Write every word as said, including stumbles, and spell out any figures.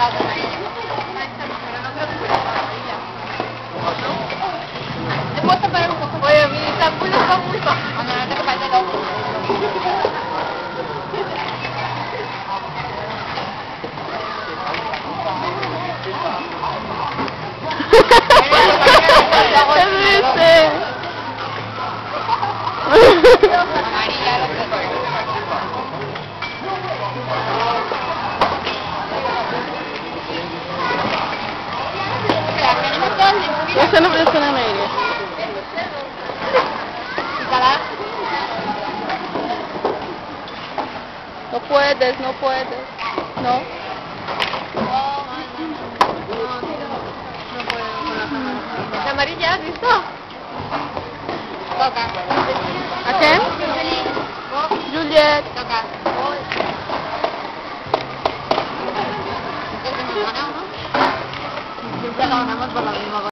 la otra amarilla. Pero no creo que sea la amarilla. ¿No? ¿Te puedo tapar un poco? Oye, mi tapulo está muy bajo. Cuando no te tapas el ojo. Amarilla, lo que Eso no me suena a medio. No puedes, no puedes. No. No puedo con las amarillas. ¿La amarilla has visto? Toca. ¿A quién? Juliet. Toca. Siempre ganamos por la misma cosa.